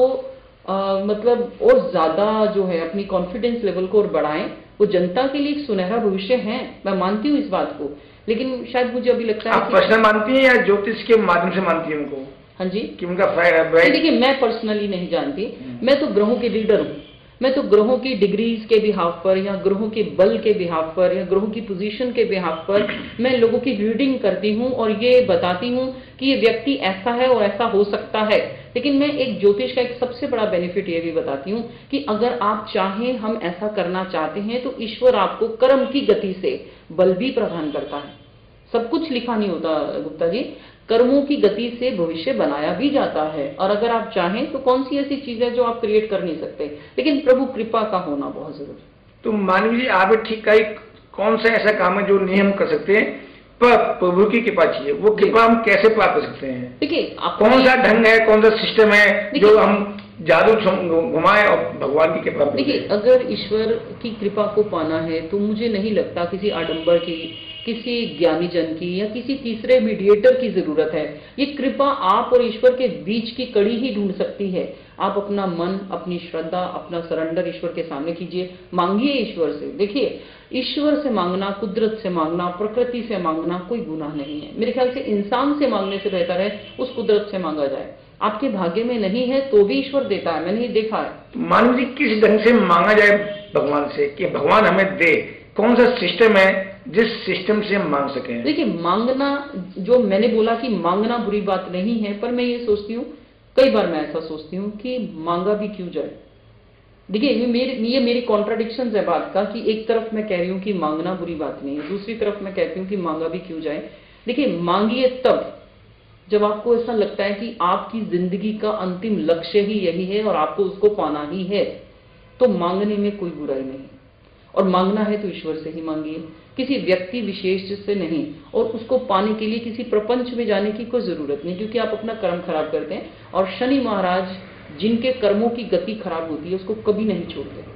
E: मतलब और ज्यादा जो है अपनी कॉन्फिडेंस लेवल को और बढ़ाएं। वो जनता के लिए एक सुनहरा भविष्य है, मैं मानती हूँ इस बात को, लेकिन शायद मुझे अभी लगता है
D: आप पर्सनल मानती हैं या ज्योतिष के माध्यम से मानती हैं उनको?
E: हाँ जी,
D: कि उनका
E: देखिए, मैं पर्सनली नहीं जानती, मैं तो ग्रहों के रीडर हूँ। मैं तो ग्रहों की डिग्रीज के बिहाफ पर या ग्रहों के बल के बिहाफ पर या ग्रहों की पोजीशन के बिहाफ पर मैं लोगों की रीडिंग करती हूँ और ये बताती हूँ कि ये व्यक्ति ऐसा है और ऐसा हो सकता है। लेकिन मैं एक ज्योतिष का एक सबसे बड़ा बेनिफिट ये भी बताती हूँ कि अगर आप चाहें, हम ऐसा करना चाहते हैं, तो ईश्वर आपको कर्म की गति से बल भी प्रदान करता है। सब कुछ लिखा नहीं होता गुप्ता जी, कर्मों की गति से भविष्य बनाया भी जाता है। और अगर आप चाहें तो कौन सी ऐसी चीज है जो आप क्रिएट कर नहीं सकते, लेकिन प्रभु कृपा का होना बहुत जरूरी।
D: तो मानवी जी, आप ठीक का कौन सा ऐसा काम है जो नहीं हम कर सकते हैं पर प्रभु की कृपा चाहिए, वो कृपा हम कैसे प्राप्त कर सकते हैं?
E: देखिए,
D: कौन सा ढंग है, कौन सा सिस्टम है जो हम जादू घुमाए और भगवान की कृपा?
E: देखिए, अगर ईश्वर की कृपा को पाना है तो मुझे नहीं लगता किसी आडंबर की, किसी ज्ञानी जन की या किसी तीसरे मीडिएटर की जरूरत है। ये कृपा आप और ईश्वर के बीच की कड़ी ही ढूंढ सकती है। आप अपना मन, अपनी श्रद्धा, अपना सरेंडर ईश्वर के सामने कीजिए, मांगिए ईश्वर से। देखिए, ईश्वर से मांगना, कुदरत से मांगना, प्रकृति से मांगना कोई गुनाह नहीं है। मेरे ख्याल से इंसान से मांगने से बेहतर है उस कुदरत से मांगा जाए। आपके भाग्य में नहीं है तो भी ईश्वर देता है, मैंने ये देखा है।
D: मानव जी, किस ढंग से मांगा जाए भगवान से कि भगवान हमें दे? कौन सा सिस्टम है जिस सिस्टम से हम मांग सकें?
E: देखिए, मांगना, जो मैंने बोला कि मांगना बुरी बात नहीं है, पर मैं ये सोचती हूँ, कई बार मैं ऐसा सोचती हूँ कि मांगा भी क्यों जाए। देखिए, ये मेरी कॉन्ट्राडिक्शन है बात का कि एक तरफ मैं कह रही हूँ कि मांगना बुरी बात नहीं है, दूसरी तरफ मैं कहती हूँ कि मांगा भी क्यों जाए। देखिए, मांगिए तब जब आपको ऐसा लगता है कि आपकी जिंदगी का अंतिम लक्ष्य ही यही है और आपको उसको पाना ही है, तो मांगने में कोई बुराई नहीं। और मांगना है तो ईश्वर से ही मांगिए, किसी व्यक्ति विशेष से नहीं। और उसको पाने के लिए किसी प्रपंच में जाने की कोई जरूरत नहीं, क्योंकि आप अपना कर्म खराब करते हैं। और शनि महाराज जिनके कर्मों की गति खराब होती है उसको कभी नहीं छोड़ते।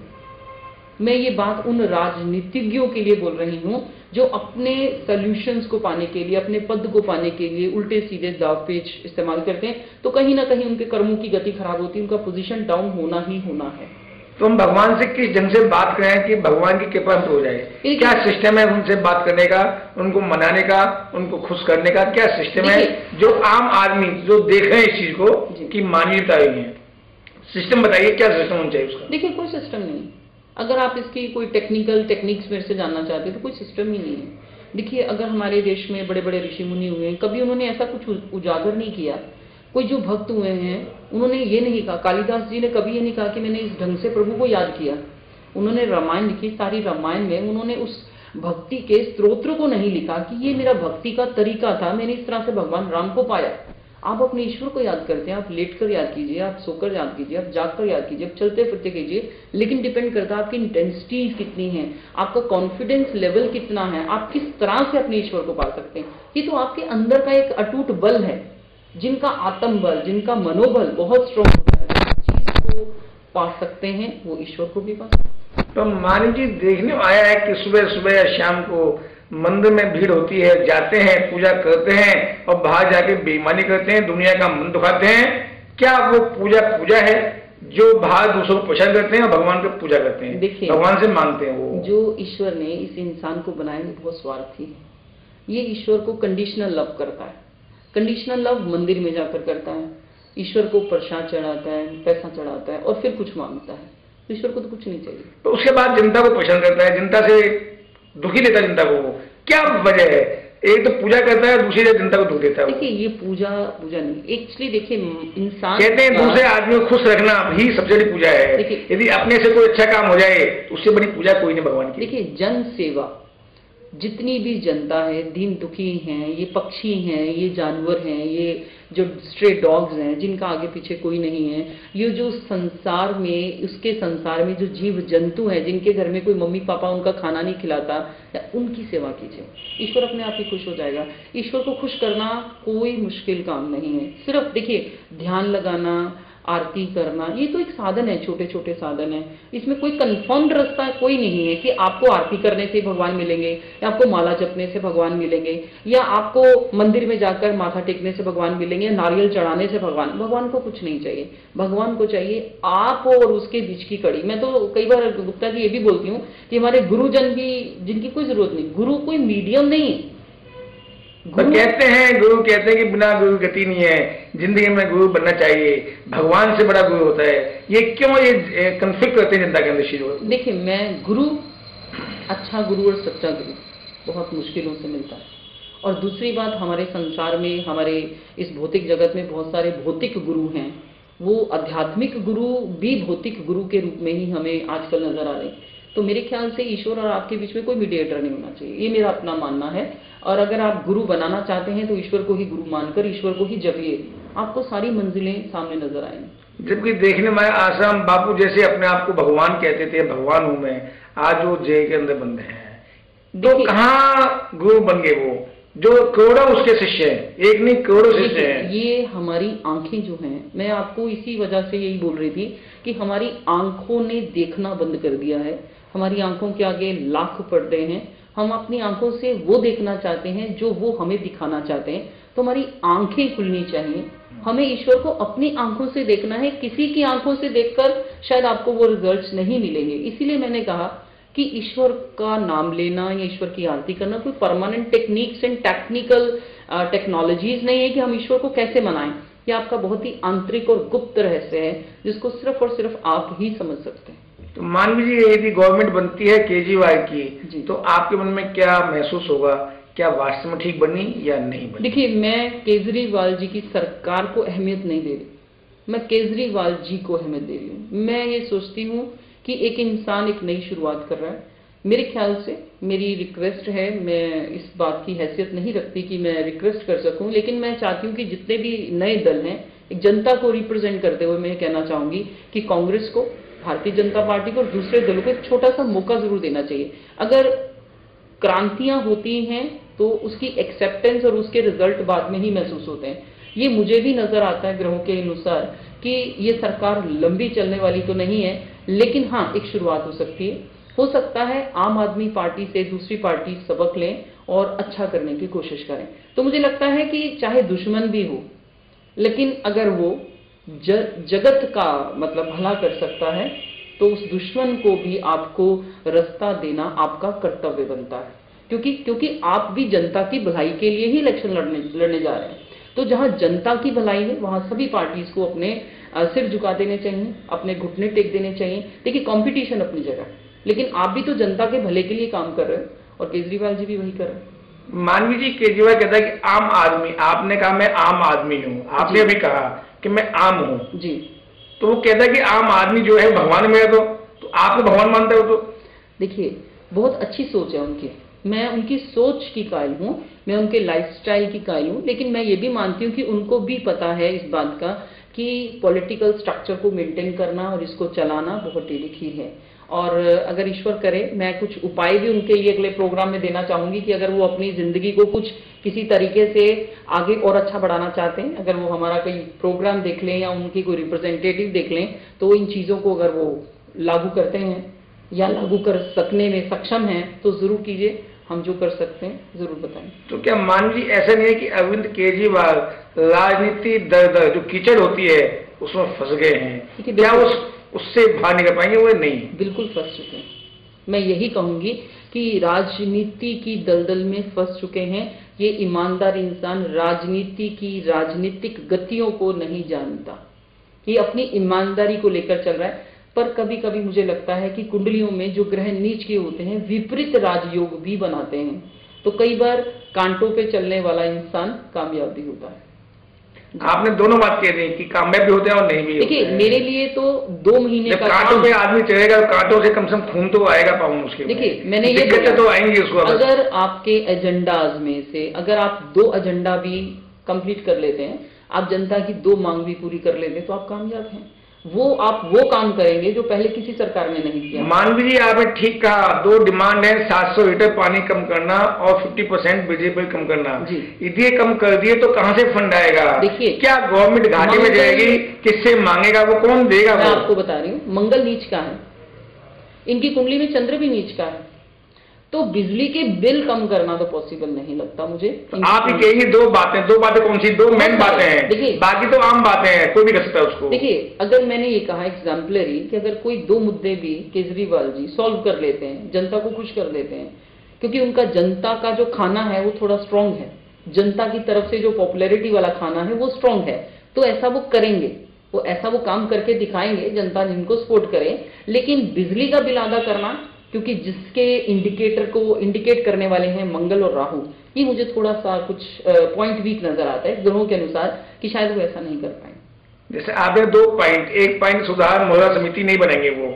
E: मैं ये बात उन राजनीतिज्ञों के लिए बोल रही हूं जो अपने सॉल्यूशंस को पाने के लिए, अपने पद को पाने के लिए उल्टे सीधे दाव पेच इस्तेमाल करते हैं, तो कहीं ना कहीं उनके कर्मों की गति खराब होती है, उनका पोजीशन डाउन होना ही होना है।
D: तो हम भगवान से किस ढंग से बात करें कि भगवान की कृपा हो जाए? क्या सिस्टम है उनसे बात करने का, उनको मनाने का, उनको खुश करने का? क्या सिस्टम है जो आम आदमी जो देख रहे हैं इस चीज को कि मान्यता हुई है? सिस्टम बताइए, क्या सिस्टम होना चाहिए उसका?
E: देखिए, कोई सिस्टम नहीं। अगर आप इसकी कोई टेक्निकल टेक्निक्स मेरे से जानना चाहते हैं तो कोई सिस्टम ही नहीं है। देखिए, अगर हमारे देश में बड़े बड़े ऋषि मुनि हुए हैं, कभी उन्होंने ऐसा कुछ उजागर नहीं किया। कोई जो भक्त हुए हैं उन्होंने ये नहीं कहा, कालिदास जी ने कभी ये नहीं कहा कि मैंने इस ढंग से प्रभु को याद किया। उन्होंने रामायण लिखी, सारी रामायण में उन्होंने उस भक्ति के स्तोत्र को नहीं लिखा कि ये मेरा भक्ति का तरीका था, मैंने इस तरह से भगवान राम को पाया। आप अपने ईश्वर को याद करते हैं, आप लेटकर याद कीजिए, आप सोकर याद कीजिए, आप जागकर याद कीजिए, आप चलते फिरते कीजिए, लेकिन डिपेंड करता है आपकी इंटेंसिटी कितनी है, आपका कॉन्फिडेंस लेवल कितना है, आप किस तरह से अपने ईश्वर को पा सकते हैं। ये तो आपके अंदर का एक अटूट बल है। जिनका आत्म बल, जिनका मनोबल बहुत स्ट्रॉन्ग होता है, चीज को पा सकते हैं, वो ईश्वर को भी पा सकते हैं।
D: तो मानी जी, देखने में आया है कि सुबह सुबह या शाम को मंदिर में भीड़ होती है, जाते हैं, पूजा करते हैं और बाहर जाके बेईमानी करते हैं, दुनिया का मन दुखाते हैं। क्या वो पूजा है जो बाहर दूसरों को परेशान करते हैं और भगवान को पूजा करते हैं?
E: देखिए,
D: भगवान से मांगते हैं। वो
E: जो ईश्वर ने इस इंसान को बनाया है बहुत स्वार्थी है। ये ईश्वर को कंडीशनल लव करता है। कंडीशनल लव मंदिर में जाकर करता है, ईश्वर को प्रसाद चढ़ाता है, पैसा चढ़ाता है और फिर कुछ मांगता है। तो ईश्वर को तो कुछ नहीं चाहिए।
D: तो उसके बाद जनता को परेशान करता है, जनता से दुखी लेता है जनता को। क्या वजह है? एक तो पूजा करता है, दूसरी जनता को दुख देता है।
E: देखिए, ये पूजा नहीं, एक्चुअली देखिए, इंसान
D: कहते हैं दूसरे आदमी को खुश रखना भी सबसे बड़ी पूजा है। यदि अपने से कोई अच्छा काम हो जाए तो उससे बड़ी पूजा कोई नहीं भगवान की।
E: देखिए, जन सेवा जितनी भी जनता है, दीन दुखी हैं, ये पक्षी हैं, ये जानवर हैं, ये जो स्ट्रे डॉग्स हैं जिनका आगे पीछे कोई नहीं है, ये जो संसार में, उसके संसार में जो जीव जंतु हैं जिनके घर में कोई मम्मी पापा उनका खाना नहीं खिलाता, उनकी सेवा कीजिए। ईश्वर अपने आप ही खुश हो जाएगा। ईश्वर को खुश करना कोई मुश्किल काम नहीं है। सिर्फ देखिए, ध्यान लगाना, आरती करना, ये तो एक साधन है, छोटे छोटे साधन है। इसमें कोई कन्फर्म्ड रास्ता कोई नहीं है कि आपको आरती करने से भगवान मिलेंगे, या आपको माला जपने से भगवान मिलेंगे, या आपको मंदिर में जाकर माथा टेकने से भगवान मिलेंगे, या नारियल चढ़ाने से भगवान को कुछ नहीं चाहिए। भगवान को चाहिए आप और उसके बीच की कड़ी। मैं तो कई बार गुप्ता जी ये भी बोलती हूँ कि हमारे गुरुजन भी, जिनकी कोई जरूरत नहीं, गुरु कोई मीडियम नहीं है।
D: तो कहते हैं, गुरु कहते हैं कि बिना गुरु गति नहीं है, जिंदगी में गुरु बनना चाहिए, भगवान से बड़ा गुरु होता है। ये क्यों ये कंफ्लिक्ट करते हैं जनता के अंदर शुरू?
E: देखिए, मैं गुरु, अच्छा गुरु और सच्चा गुरु बहुत मुश्किलों से मिलता है। और दूसरी बात, हमारे संसार में, हमारे इस भौतिक जगत में बहुत सारे भौतिक गुरु हैं। वो आध्यात्मिक गुरु भी भौतिक गुरु के रूप में ही हमें आजकल नजर आ रहे हैं। तो मेरे ख्याल से ईश्वर और आपके बीच में कोई मीडिएटर नहीं होना चाहिए, ये मेरा अपना मानना है। और अगर आप गुरु बनाना चाहते हैं तो ईश्वर को ही गुरु मानकर ईश्वर को ही जपिए, आपको सारी मंजिलें सामने नजर आएंगी।
D: जबकि देखने में आसाराम बापू जैसे अपने आप को भगवान कहते थे, भगवान हूं मैं, आज वो जेल के अंदर बंद हैं। तो कहाँ गुरु बन गए वो, जो करोड़ों उसके शिष्य हैं, एक नहीं करोड़ों शिष्य हैं।
E: ये हमारी आंखें जो हैं, मैं आपको इसी वजह से यही बोल रही थी कि हमारी आंखों ने देखना बंद कर दिया है। हमारी आंखों के आगे लाख पर्दे हैं। हम अपनी आंखों से वो देखना चाहते हैं जो वो हमें दिखाना चाहते हैं। तो हमारी आंखें खुलनी चाहिए। हमें ईश्वर को अपनी आंखों से देखना है। किसी की आंखों से देखकर शायद आपको वो रिजल्ट्स नहीं मिलेंगे। इसीलिए मैंने कहा कि ईश्वर का नाम लेना या ईश्वर की आरती करना कोई permanent techniques and technical technologies नहीं है कि हम ईश्वर को कैसे मनाएं। ये आपका बहुत ही आंतरिक और गुप्त रहस्य है जिसको सिर्फ और सिर्फ आप ही समझ सकते हैं।
D: तो मान लीजिए यदि गवर्नमेंट बनती है केजरीवाल की, तो आपके मन में क्या महसूस होगा? क्या वास्तव में ठीक बनी या नहीं बनी?
E: देखिए, मैं केजरीवाल जी की सरकार को अहमियत नहीं दे रही, मैं केजरीवाल जी को अहमियत दे रही हूँ। मैं ये सोचती हूँ कि एक इंसान एक नई शुरुआत कर रहा है। मेरे ख्याल से मेरी रिक्वेस्ट है, मैं इस बात की हैसियत नहीं रखती कि मैं रिक्वेस्ट कर सकूं, लेकिन मैं चाहती हूं कि जितने भी नए दल हैं, एक जनता को रिप्रेजेंट करते हुए मैं कहना चाहूंगी कि कांग्रेस को, भारतीय जनता पार्टी को और दूसरे दलों को एक छोटा सा मौका जरूर देना चाहिए। अगर क्रांतियां होती हैं तो उसकी एक्सेप्टेंस और उसके रिजल्ट बाद में ही महसूस होते हैं। ये मुझे भी नजर आता है ग्रहों के अनुसार कि ये सरकार लंबी चलने वाली तो नहीं है, लेकिन हाँ, एक शुरुआत हो सकती है। हो सकता है आम आदमी पार्टी से दूसरी पार्टी सबक लें और अच्छा करने की कोशिश करें। तो मुझे लगता है कि चाहे दुश्मन भी हो, लेकिन अगर वो जगत का मतलब भला कर सकता है तो उस दुश्मन को भी आपको रास्ता देना आपका कर्तव्य बनता है। क्योंकि आप भी जनता की भलाई के लिए ही इलेक्शन लड़ने जा रहे हैं। तो जहां जनता की भलाई है वहां सभी पार्टीज को अपने सिर झुका देने चाहिए, अपने घुटने टेक देने चाहिए। देखिए, कंपटीशन अपनी जगह, लेकिन आप भी तो जनता के भले के लिए काम कर रहे हैं और केजरीवाल जी भी वही कर रहे हैं।
D: मानवी जी, केजरीवाल कहता है कि आम आदमी, आपने कहा मैं आम आदमी हूँ, आपने भी कहा कि मैं आम हूँ
E: जी,
D: तो वो कहता है कि आम आदमी जो है भगवान में है, तो आपको भगवान मानते हो? तो
E: देखिए, बहुत अच्छी सोच है उनकी, मैं उनकी सोच की कायल हूँ, मैं उनके लाइफस्टाइल की कायल हूँ, लेकिन मैं ये भी मानती हूँ कि उनको भी पता है इस बात का कि पॉलिटिकल स्ट्रक्चर को मेंटेन करना और इसको चलाना बहुत टेढ़ी है। और अगर ईश्वर करे, मैं कुछ उपाय भी उनके लिए अगले प्रोग्राम में देना चाहूंगी कि अगर वो अपनी जिंदगी को कुछ किसी तरीके से आगे और अच्छा बढ़ाना चाहते हैं, अगर वो हमारा कोई प्रोग्राम देख लें या उनकी कोई रिप्रेजेंटेटिव देख लें, तो इन चीजों को अगर वो लागू करते हैं या लागू कर सकने में सक्षम हैं तो जरूर कीजिए। हम जो कर सकते हैं जरूर बताएं।
D: तो क्या मानव जी ऐसा नहीं है कि अरविंद केजरीवाल राजनीति दर जो कीचड़ होती है उसमें फंस गए हैं? क्या उससे बाहर निकल पाएंगे? वो नहीं,
E: बिल्कुल फंस चुके हैं। मैं यही कहूंगी कि राजनीति की दलदल में फंस चुके हैं। ये ईमानदार इंसान राजनीति की राजनीतिक गतियों को नहीं जानता, ये अपनी ईमानदारी को लेकर चल रहा है। पर कभी कभी मुझे लगता है कि कुंडलियों में जो ग्रह नीच के होते हैं विपरीत राजयोग भी बनाते हैं, तो कई बार कांटों पे चलने वाला इंसान कामयाब भी होता है।
D: आपने दोनों बात कह दी कि कामयाब भी होते हैं और नहीं भी।
E: देखिए मेरे लिए तो 2 महीने का
D: कांटों पे आदमी चलेगा, कांटों से कम से कम खून तो आएगा पाउन उसके।
E: देखिए मैंने ये
D: दिक्कतें तो आएंगी उसको।
E: अगर आपके एजेंडाज में से अगर आप 2 एजेंडा भी कंप्लीट कर लेते हैं, आप जनता की 2 मांग भी पूरी कर लेते हैं, तो आप कामयाब हैं। आप वो काम करेंगे जो पहले किसी सरकार ने नहीं किया।
D: मानवी जी आपने ठीक कहा, 2 डिमांड है, 700 लीटर पानी कम करना और 50% बिजली बिल कम करना। यदि ये कम कर दिए तो कहां से फंड आएगा?
E: देखिए
D: क्या गवर्नमेंट घाटे में जाएगी? किससे मांगेगा? वो कौन देगा?
E: मैं आपको बता रही हूँ, मंगल नीच का है, इनकी कुंडली में चंद्र भी नीच का है, तो बिजली के बिल कम करना तो पॉसिबल नहीं लगता मुझे।
D: आप ही कहेंगे 2 बातें कौन सी? 2 मेन बातें हैं, देखिए बाकी तो आम बातें हैं, कोई भी कर सकता है उसको।
E: देखिए अगर मैंने ये कहा एग्जाम्पलरी कि अगर कोई 2 मुद्दे भी केजरीवाल जी सॉल्व कर लेते हैं, जनता को खुश कर देते हैं, क्योंकि उनका जनता का जो खाना है वो थोड़ा स्ट्रांग है, जनता की तरफ से जो पॉपुलैरिटी वाला खाना है वो स्ट्रांग है, तो ऐसा वो करेंगे, वो काम करके दिखाएंगे, जनता जिनको सपोर्ट करे। लेकिन बिजली का बिल अदा करना, क्योंकि जिसके इंडिकेटर को इंडिकेट करने वाले हैं मंगल और राहु, ये मुझे थोड़ा सा कुछ पॉइंट वीक नजर आता है ग्रहों के अनुसार, कि शायद वो ऐसा नहीं कर पाएंगे।
D: जैसे आपने 2 पॉइंट, 1 पॉइंट सुधार मोहल्ला समिति नहीं बनेंगे, वो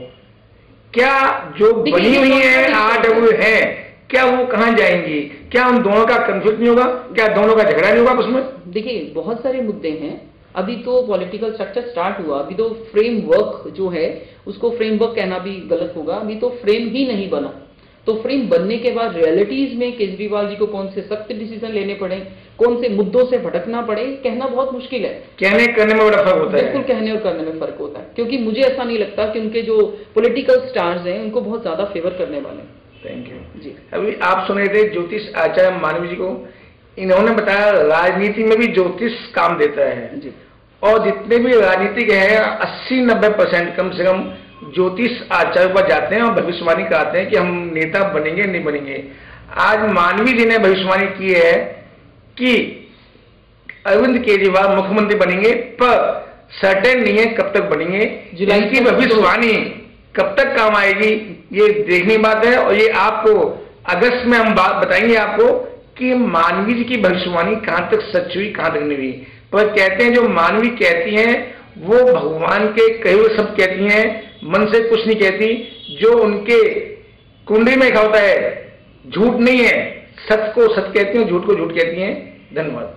D: क्या जो बनी हुई है RW है, क्या वो कहां जाएंगी? क्या उन दोनों का कंफ्लिक्ट नहीं होगा? क्या दोनों का झगड़ा नहीं होगा उसमें?
E: देखिए बहुत सारे मुद्दे हैं, अभी तो पॉलिटिकल स्ट्रक्चर स्टार्ट हुआ, अभी तो फ्रेमवर्क जो है उसको फ्रेमवर्क कहना भी गलत होगा, अभी तो फ्रेम ही नहीं बना। तो फ्रेम बनने के बाद रियलिटीज में केजरीवाल जी को कौन से सख्त डिसीजन लेने पड़े, कौन से मुद्दों से भटकना पड़े, कहना बहुत मुश्किल है।
D: कहने करने में बड़ा फर्क होता है।
E: बिल्कुल कहने और करने में फर्क होता है, क्योंकि मुझे ऐसा नहीं लगता कि उनके जो पॉलिटिकल स्टार्स हैं उनको बहुत ज्यादा फेवर करने वाले।
D: Thank you ji. अभी आप सुन रहे थे ज्योतिष आचार्य मानवी जी को, इन्होंने बताया राजनीति में भी ज्योतिष काम देता है जी। और जितने भी राजनीतिक हैं 80-90% कम से कम ज्योतिष आचार्य पर जाते हैं और भविष्यवाणी कराते हैं कि हम नेता बनेंगे नहीं बनेंगे। आज मानवी जी ने भविष्यवाणी की है कि अरविंद केजरीवाल मुख्यमंत्री बनेंगे, पर सर्टेन नहीं है कब तक बनेंगे। इनकी भविष्यवाणी कब तक काम आएगी ये देखने की बात है। और ये आपको अगस्त में हम बात बताएंगे आपको कि मानवी जी की भविष्यवाणी कहां तक सच हुई, कहां तक नहीं हुई। पर कहते हैं जो मानवी कहती हैं वो भगवान के कहे हुए सब कहती हैं, मन से कुछ नहीं कहती। जो उनके कुंडली में लिखा होता है झूठ नहीं है, सत्य को सत्य कहती हैं, झूठ को झूठ कहती हैं। धन्यवाद।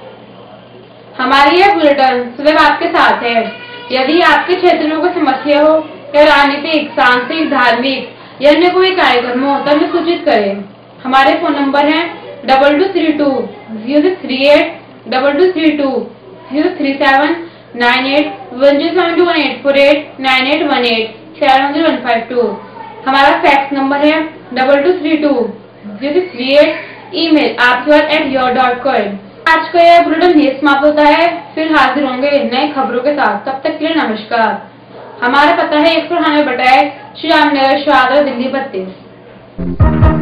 A: हमारी यह बुलेटिन सुबह आपके साथ है। यदि आपके क्षेत्र में कोई समस्या हो या राजनीतिक, सांस्कृतिक, धार्मिक या अन्य कोई कार्यक्रम हो तो हमें सूचित करें। हमारे फोन नंबर है 2232 0638 2232 037 98 10721848 9818 70152। हमारा फैक्स नंबर है 2232 0638। Email aapkibaat@your.com। आज का यह बुलेटिन यही समाप्त होता है। फिर हाजिर होंगे नई खबरों के साथ, तब तक के लिए नमस्कार। हमारा पता है 198 श्याम नगर, शाहदरा, दिल्ली 32।